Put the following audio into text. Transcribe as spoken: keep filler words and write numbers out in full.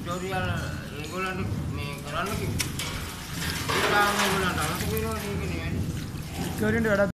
Tutorial ඒගොල්ලන්ට මේ කරන්න කිව්වා. ඒකම ඒගොල්ලන්ට අරන් දෙනවා නේ කියන්නේ. ඉක්වරින්ට වැඩක්